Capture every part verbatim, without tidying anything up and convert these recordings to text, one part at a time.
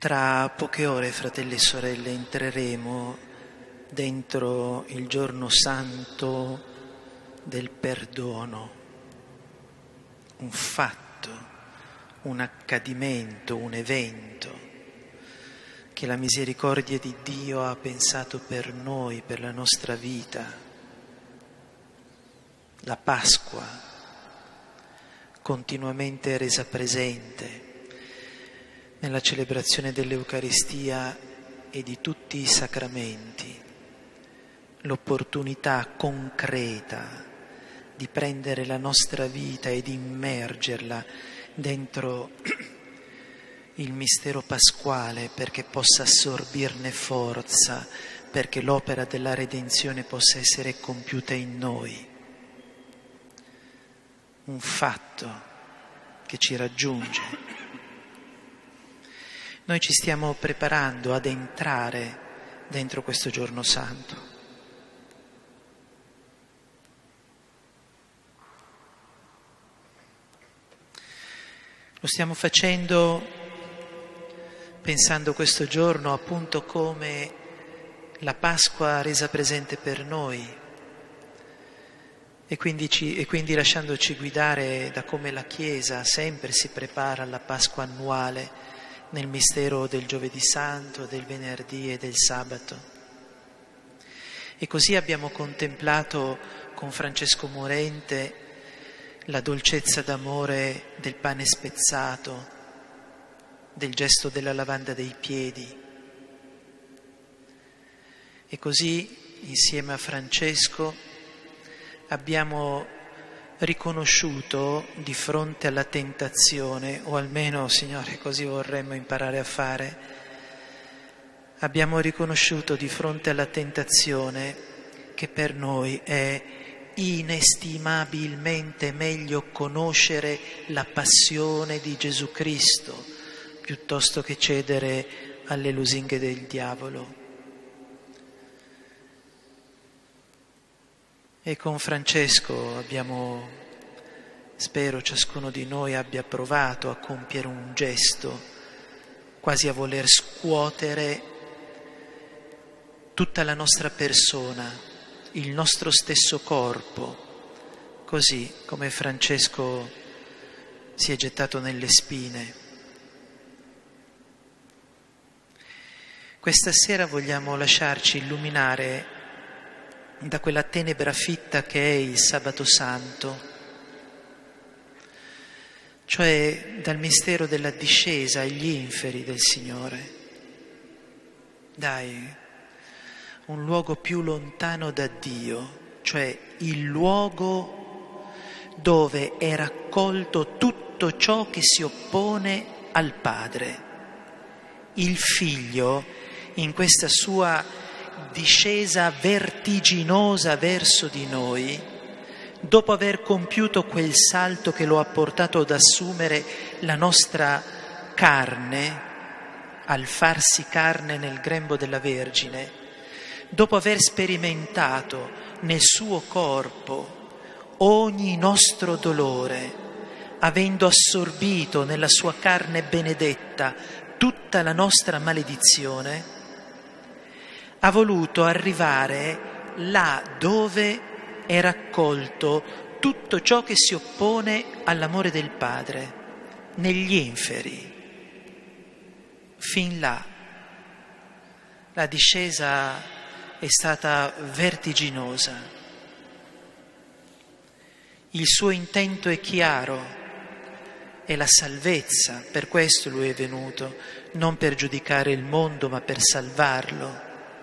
Tra poche ore, fratelli e sorelle, entreremo dentro il giorno santo del perdono, un fatto, un accadimento, un evento che la misericordia di Dio ha pensato per noi, per la nostra vita. La Pasqua, continuamente resa presente nella celebrazione dell'Eucaristia e di tutti i sacramenti, l'opportunità concreta di prendere la nostra vita e di immergerla dentro il mistero pasquale perché possa assorbirne forza, perché l'opera della redenzione possa essere compiuta in noi. Un fatto che ci raggiunge. Noi ci stiamo preparando ad entrare dentro questo giorno santo. Lo stiamo facendo pensando questo giorno appunto come la Pasqua resa presente per noi e quindi, ci, e quindi lasciandoci guidare da come la Chiesa sempre si prepara alla Pasqua annuale nel mistero del Giovedì Santo, del Venerdì e del Sabato. E così abbiamo contemplato con Francesco Morente la dolcezza d'amore del pane spezzato, del gesto della lavanda dei piedi. E così, insieme a Francesco, abbiamo riconosciuto di fronte alla tentazione, o almeno, Signore, così vorremmo imparare a fare, abbiamo riconosciuto di fronte alla tentazione che per noi è inestimabilmente meglio conoscere la passione di Gesù Cristo piuttosto che cedere alle lusinghe del diavolo. E con Francesco abbiamo, spero ciascuno di noi abbia provato a compiere un gesto, quasi a voler scuotere tutta la nostra persona, il nostro stesso corpo, così come Francesco si è gettato nelle spine. Questa sera vogliamo lasciarci illuminare da quella tenebra fitta che è il Sabato Santo, cioè dal mistero della discesa agli inferi del Signore. Dai, un luogo più lontano da Dio, cioè il luogo dove è raccolto tutto ciò che si oppone al Padre. Il Figlio, in questa sua discesa vertiginosa verso di noi, dopo aver compiuto quel salto che lo ha portato ad assumere la nostra carne, al farsi carne nel grembo della Vergine, dopo aver sperimentato nel suo corpo ogni nostro dolore, avendo assorbito nella sua carne benedetta tutta la nostra maledizione, ha voluto arrivare là dove è raccolto tutto ciò che si oppone all'amore del Padre, negli inferi. Fin là la discesa è stata vertiginosa. Il suo intento è chiaro, è la salvezza, per questo Lui è venuto, non per giudicare il mondo ma per salvarlo.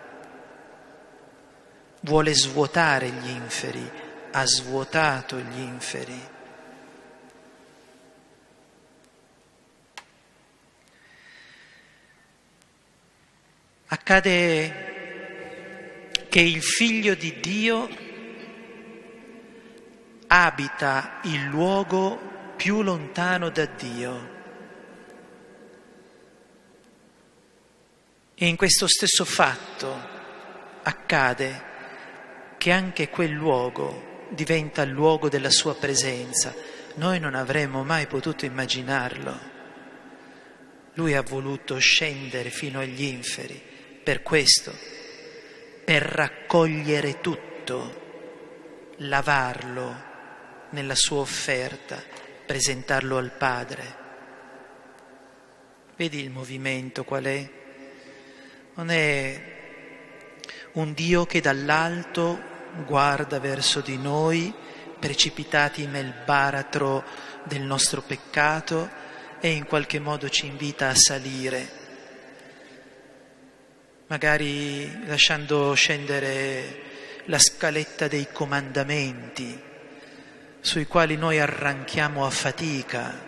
Vuole svuotare gli inferi, ha svuotato gli inferi. Accade che il Figlio di Dio abita il luogo più lontano da Dio. E in questo stesso fatto accade che anche quel luogo diventa il luogo della sua presenza. Noi non avremmo mai potuto immaginarlo. Lui ha voluto scendere fino agli inferi per questo, per raccogliere tutto, lavarlo nella sua offerta, presentarlo al Padre. Vedi il movimento qual è? Non è un Dio che dall'alto guarda verso di noi, precipitati nel baratro del nostro peccato, e in qualche modo ci invita a salire, magari lasciando scendere la scaletta dei comandamenti, sui quali noi arranchiamo a fatica.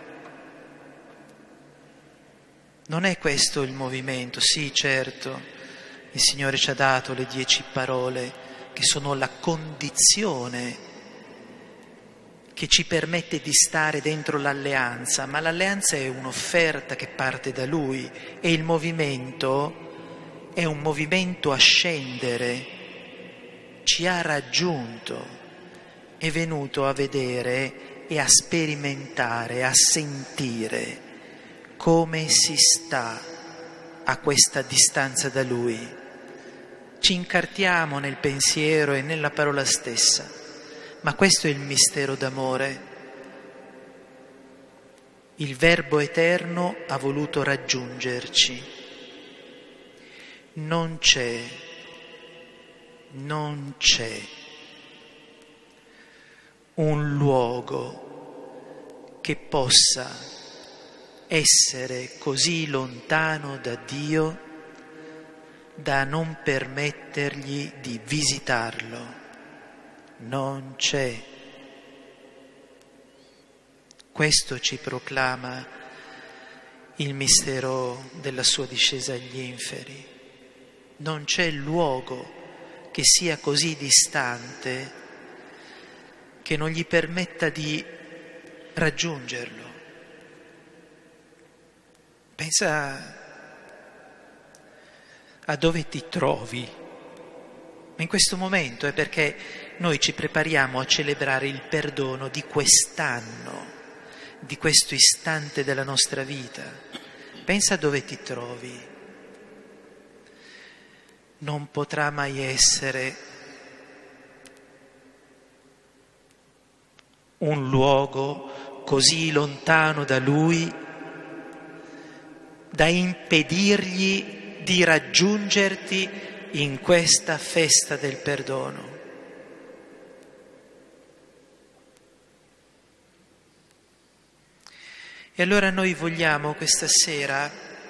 Non è questo il movimento. Sì, certo, il Signore ci ha dato le dieci parole che sono la condizione che ci permette di stare dentro l'alleanza, ma l'alleanza è un'offerta che parte da Lui e il movimento è un movimento a scendere, ci ha raggiunto, è venuto a vedere e a sperimentare, a sentire come si sta a questa distanza da Lui. Ci incartiamo nel pensiero e nella parola stessa. Ma questo è il mistero d'amore. Il Verbo eterno ha voluto raggiungerci. Non c'è, non c'è un luogo che possa essere così lontano da Dio da non permettergli di visitarlo. Non c'è. Questo ci proclama il mistero della sua discesa agli inferi. Non c'è luogo che sia così distante che non gli permetta di raggiungerlo. Pensa a dove ti trovi in questo momento, è perché noi ci prepariamo a celebrare il perdono di quest'anno, di questo istante della nostra vita. Pensa a dove ti trovi. Non potrà mai essere un luogo così lontano da Lui da impedirgli di raggiungerti in questa festa del perdono. E allora noi vogliamo questa sera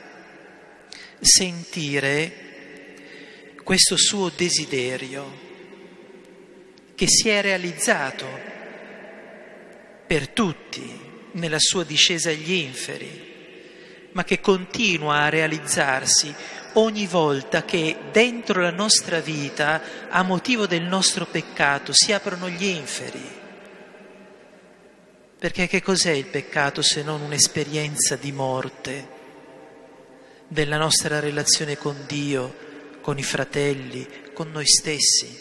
sentire questo suo desiderio che si è realizzato per tutti nella sua discesa agli inferi, ma che continua a realizzarsi ogni volta che dentro la nostra vita, a motivo del nostro peccato, si aprono gli inferi. Perché che cos'è il peccato se non un'esperienza di morte della nostra relazione con Dio, con i fratelli, con noi stessi?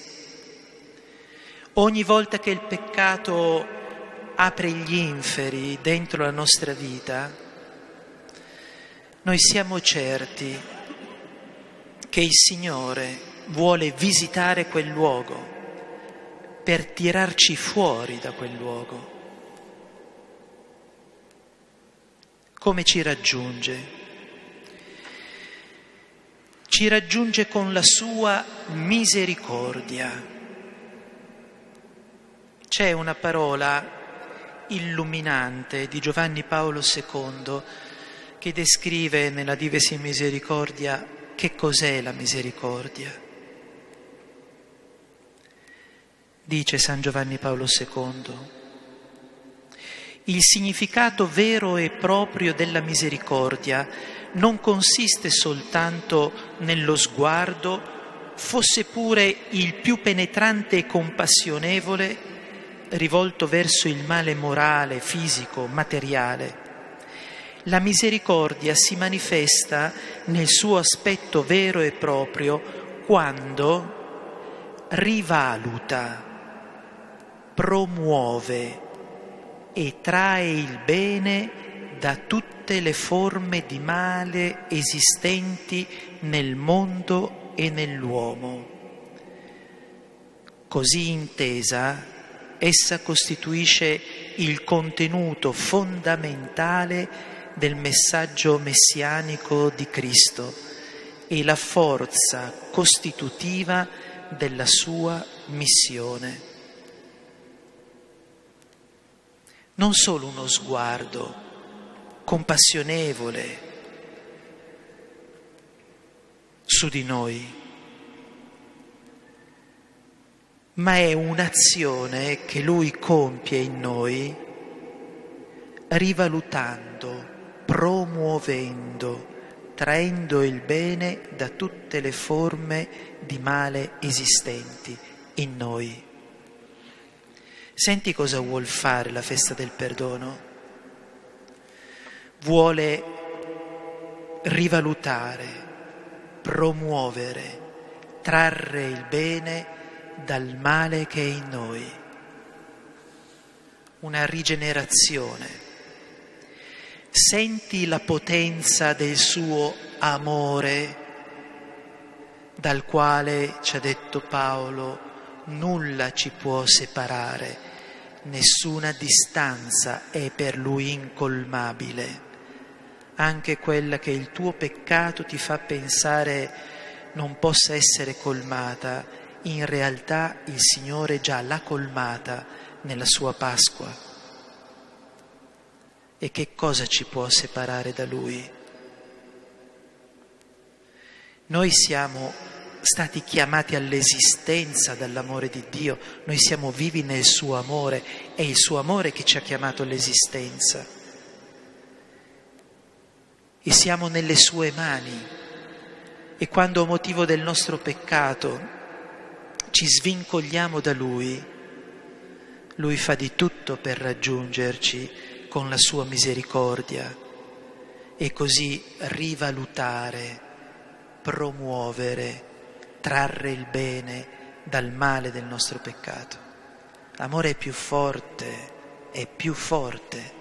Ogni volta che il peccato apre gli inferi dentro la nostra vita, noi siamo certi che il Signore vuole visitare quel luogo per tirarci fuori da quel luogo. Come ci raggiunge? Ci raggiunge con la sua misericordia. C'è una parola illuminante di Giovanni Paolo secondo che descrive nella Divesi Misericordia che cos'è la misericordia. Dice San Giovanni Paolo secondo: il significato vero e proprio della misericordia non consiste soltanto nello sguardo, fosse pure il più penetrante e compassionevole, rivolto verso il male morale, fisico, materiale. La misericordia si manifesta nel suo aspetto vero e proprio quando rivaluta, promuove e trae il bene da tutte le forme di male esistenti nel mondo e nell'uomo. Così intesa, essa costituisce il contenuto fondamentale del messaggio messianico di Cristo e la forza costitutiva della sua missione. Non solo uno sguardo compassionevole su di noi, ma è un'azione che Lui compie in noi, rivalutando, promuovendo, traendo il bene da tutte le forme di male esistenti in noi. Senti cosa vuol fare la festa del perdono? Vuole rivalutare, promuovere, trarre il bene dal male che è in noi. Una rigenerazione. Senti la potenza del suo amore, dal quale, ci ha detto Paolo, nulla ci può separare, nessuna distanza è per lui incolmabile. Anche quella che il tuo peccato ti fa pensare non possa essere colmata, in realtà il Signore già l'ha colmata nella sua Pasqua. E che cosa ci può separare da Lui? Noi siamo stati chiamati all'esistenza dall'amore di Dio, noi siamo vivi nel suo amore, è il suo amore che ci ha chiamato all'esistenza. E siamo nelle sue mani. E quando a motivo del nostro peccato ci svincogliamo da Lui, Lui fa di tutto per raggiungerci con la sua misericordia e così rivalutare, promuovere, trarre il bene dal male del nostro peccato. L'amore è più forte, è più forte.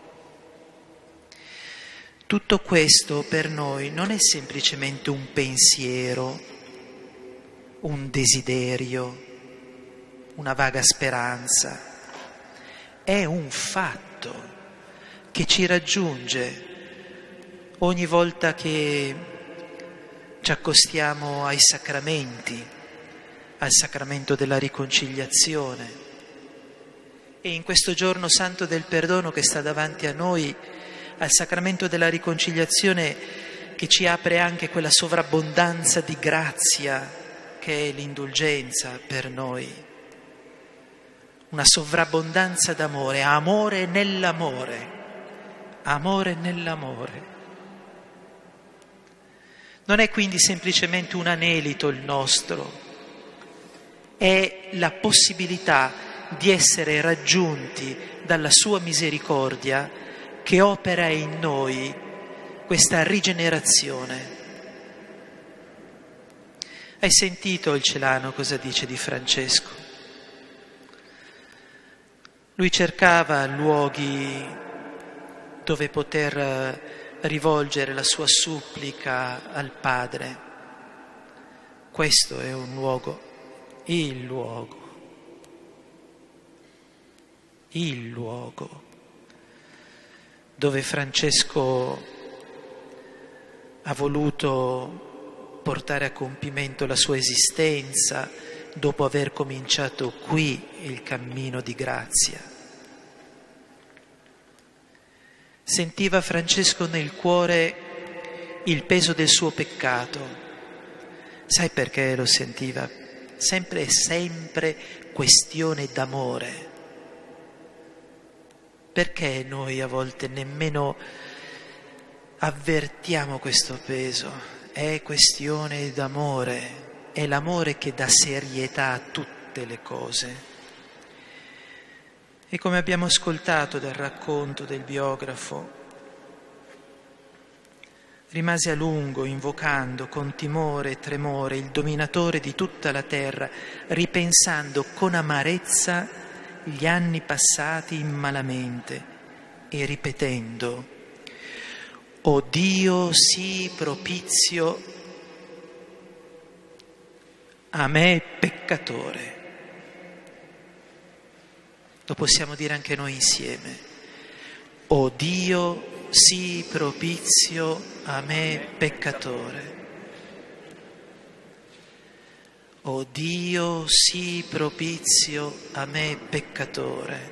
Tutto questo per noi non è semplicemente un pensiero, un desiderio, una vaga speranza, è un fatto che ci raggiunge ogni volta che ci accostiamo ai sacramenti, al sacramento della riconciliazione. E in questo giorno santo del perdono che sta davanti a noi, al sacramento della riconciliazione che ci apre anche quella sovrabbondanza di grazia che è l'indulgenza per noi, una sovrabbondanza d'amore, amore nell'amore, amore nell'amore. Non è quindi semplicemente un anelito il nostro, è la possibilità di essere raggiunti dalla sua misericordia che opera in noi questa rigenerazione. Hai sentito il Celano cosa dice di Francesco? Lui cercava luoghi dove poter rivolgere la sua supplica al Padre. Questo è un luogo, il luogo, il luogo dove Francesco ha voluto portare a compimento la sua esistenza dopo aver cominciato qui il cammino di grazia. Sentiva Francesco nel cuore il peso del suo peccato. Sai perché lo sentiva? Sempre e sempre questione d'amore. Perché noi a volte nemmeno avvertiamo questo peso? È questione d'amore, è l'amore che dà serietà a tutte le cose. E come abbiamo ascoltato dal racconto del biografo, rimase a lungo invocando con timore e tremore il dominatore di tutta la terra, ripensando con amarezza gli anni passati malamente e ripetendo O Dio, sii propizio a me peccatore. Lo possiamo dire anche noi insieme. O Dio, sii propizio a me peccatore. O Dio, sii propizio a me peccatore.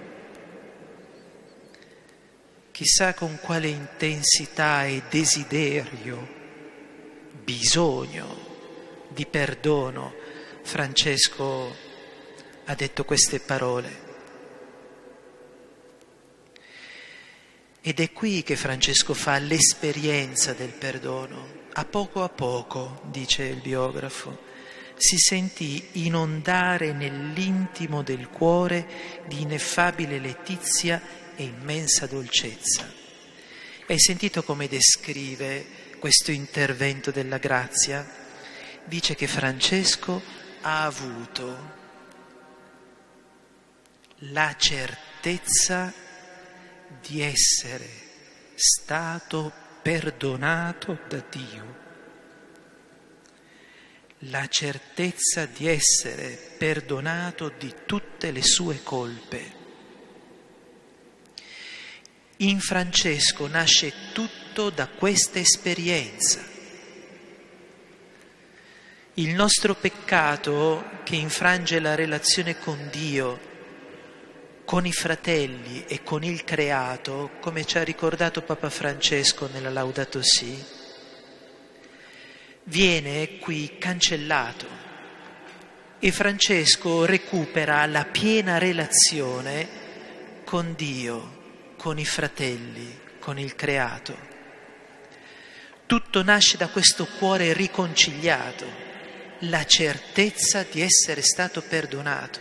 Chissà con quale intensità e desiderio, bisogno di perdono Francesco ha detto queste parole. Ed è qui che Francesco fa l'esperienza del perdono. A poco a poco, dice il biografo, si sentì inondare nell'intimo del cuore di ineffabile letizia e immensa dolcezza. Hai sentito come descrive questo intervento della grazia? Dice che Francesco ha avuto la certezza di essere stato perdonato da Dio, la certezza di essere perdonato di tutte le sue colpe. In Francesco nasce tutto da questa esperienza. Il nostro peccato che infrange la relazione con Dio, con i fratelli e con il creato, come ci ha ricordato Papa Francesco nella Laudato Si, viene qui cancellato e Francesco recupera la piena relazione con Dio, con i fratelli, con il creato. Tutto nasce da questo cuore riconciliato, la certezza di essere stato perdonato.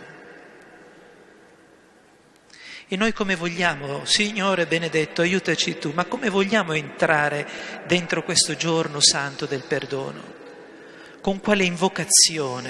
E noi come vogliamo, Signore benedetto, aiutaci tu, ma come vogliamo entrare dentro questo giorno santo del perdono? Con quale invocazione?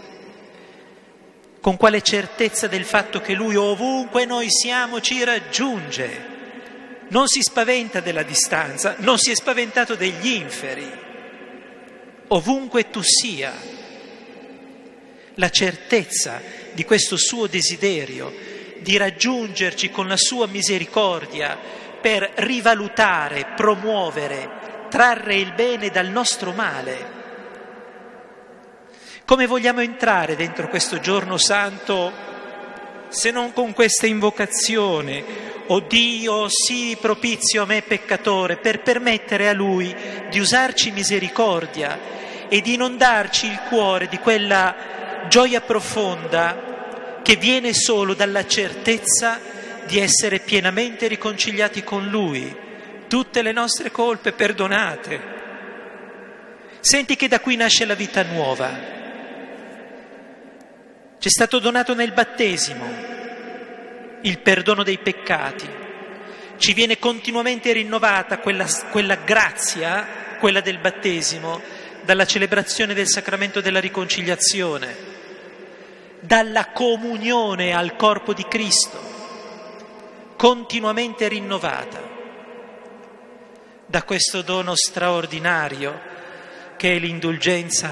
Con quale certezza del fatto che Lui ovunque noi siamo ci raggiunge? Non si spaventa della distanza, non si è spaventato degli inferi. Ovunque tu sia, la certezza di questo suo desiderio di raggiungerci con la sua misericordia per rivalutare, promuovere, trarre il bene dal nostro male. Come vogliamo entrare dentro questo giorno santo se non con questa invocazione? O Dio, sii propizio a me peccatore, per permettere a Lui di usarci misericordia e di inondarci il cuore di quella gioia profonda che viene solo dalla certezza di essere pienamente riconciliati con Lui, tutte le nostre colpe perdonate. Senti che da qui nasce la vita nuova. Ci è stato donato nel battesimo il perdono dei peccati, ci viene continuamente rinnovata quella, quella grazia, quella del battesimo, dalla celebrazione del sacramento della riconciliazione, dalla comunione al corpo di Cristo, continuamente rinnovata, da questo dono straordinario che è l'indulgenza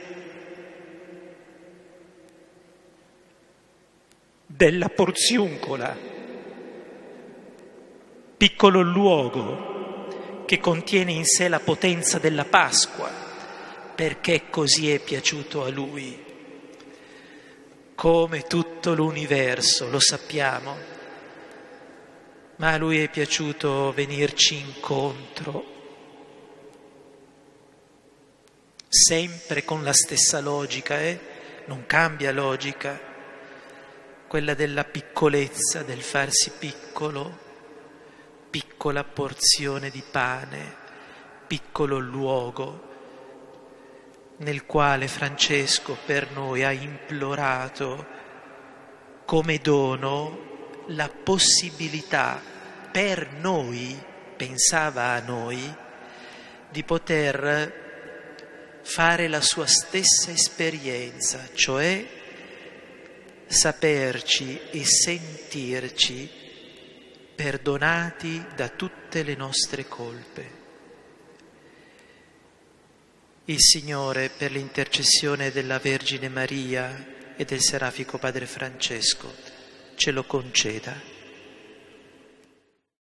della porziuncola, piccolo luogo che contiene in sé la potenza della Pasqua, perché così è piaciuto a Lui. Come tutto l'universo, lo sappiamo, ma a Lui è piaciuto venirci incontro, sempre con la stessa logica, eh? Non cambia logica, quella della piccolezza, del farsi piccolo, piccola porzione di pane, piccolo luogo nel quale Francesco per noi ha implorato come dono la possibilità per noi, pensava a noi, di poter fare la sua stessa esperienza, cioè saperci e sentirci perdonati da tutte le nostre colpe. Il Signore, per l'intercessione della Vergine Maria e del Serafico Padre Francesco, ce lo conceda.